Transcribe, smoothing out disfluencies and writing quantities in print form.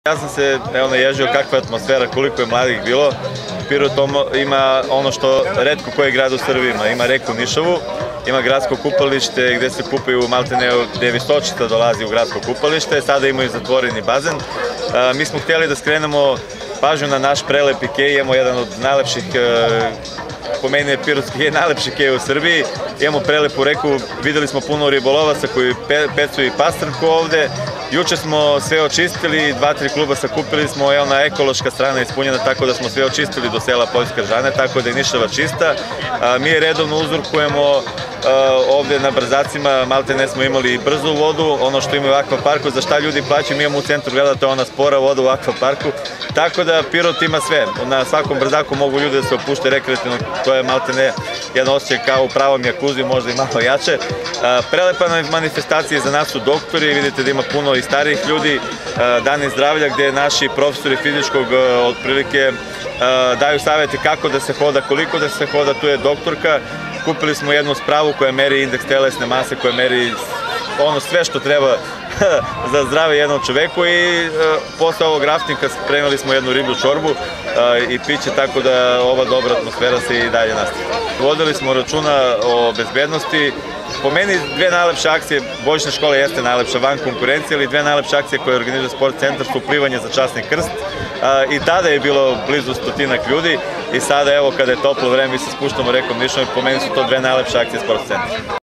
Ja sam se naježio kakva je atmosfera, koliko je mladih bilo. Pirot ima ono što retko koji grad u Srbiji ima reku Nišavu, ima gradsko kupalište gde se kupaju maltene, gde Visočita dolazi u gradsko kupalište, sada imaju zatvoreni bazen. Mi smo htjeli da skrenemo pažnju na naš prelepi kej, imamo jedan od najlepših, po meni je pirotski najlepši kej u Srbiji, imamo prelepu reku, videli smo puno ribolovaca koji pecu i pastrnku ovde. Juče smo sve očistili, 2-3 kluba sakupili smo, ona ekološka strana je ispunjena tako da smo sve očistili do sela Poljska Žane, tako da je Nišava čista. Mi redovno uzorkujemo ovde na Brzacima, malte ne smo imali brzu vodu, ono što imaju u akvaparku, za šta ljudi plaćaju, mi imamo u centru grada, to je ona spora voda u akvaparku, tako da Pirot ima sve. Na svakom Brzaku mogu ljudi da se opušte rekreativno, to je malte ne jedan osjećaj kao u pravom jakuzi, možda i malo jače. Prelepa manifestacija za nas su doktori, vidite da ima puno i starijih ljudi, dani zdravlja gde naši profesori fizičkog otprilike daju savjeti kako da se hoda, koliko da se hoda, tu je doktorka. Kupili smo jednu spravu koja meri indeks telesne mase, koja meri ono sve što treba za zdrave jednom čoveku i posle ovog raftinga spremili smo jednu riblju čorbu i piće, tako da ova dobra atmosfera se i dalje nastavi. Vodili smo računa o bezbednosti. Po meni dve najlepše akcije, bojišna škola jeste najlepša van konkurencije, ali dve najlepše akcije koje organizuje sport centar su plivanje za časni krst. I tada je bilo blizu 100-ak ljudi i sada evo kada je toplo vreme mi se spuštamo rekom Nišom i po meni su to dve najlepše akcije sport centra.